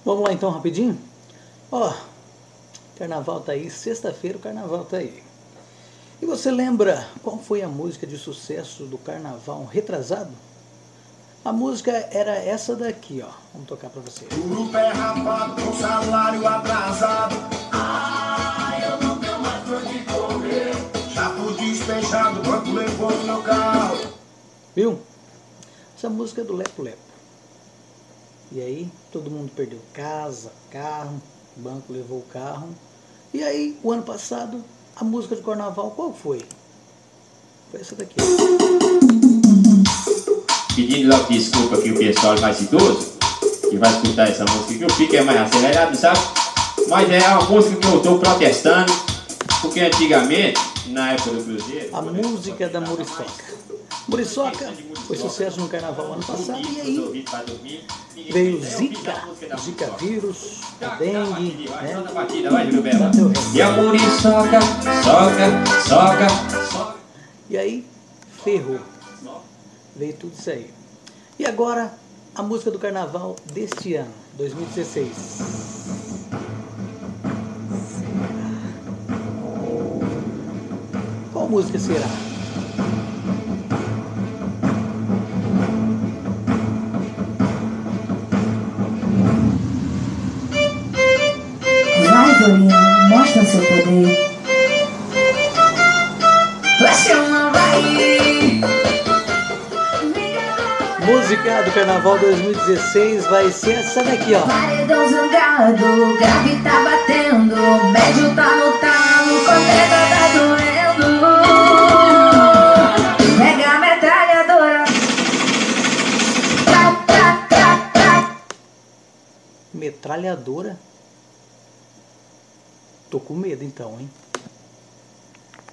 Vamos lá então rapidinho? Ó, carnaval tá aí, sexta-feira o carnaval tá aí. E você lembra qual foi a música de sucesso do carnaval retrasado? A música era essa daqui, ó. Vamos tocar pra você. Juro pé rapado com salário atrasado. Eu não tenho mais pra onde correr. Já fui despejado, o banco levou no meu carro. Viu? Essa música é do Lepo Lepo. E aí, todo mundo perdeu casa, carro, o banco levou o carro. E aí, o ano passado, a música de carnaval, qual foi? Foi essa daqui. Pedindo logo desculpa aqui o pessoal mais idoso que vai escutar essa música, que o pique é mais acelerado, sabe? Mas é uma música que eu estou protestando, porque antigamente, na época do Cruzeiro... A música da Muriçoca. Muriçoca foi sucesso no carnaval ano passado, e aí veio Zika vírus, a dengue, né? E a Muriçoca, soca. E aí ferrou. Veio tudo isso aí. E agora, a música do carnaval deste ano, 2016. Qual música será? Vai, Dorian, mostra seu poder. Música do carnaval 2016 vai ser essa daqui, ó. Paredão zangado, grave tá batendo, médio tá no talo, corneta tá doendo. Mega metralhadora. Metralhadora? Tô com medo então, hein?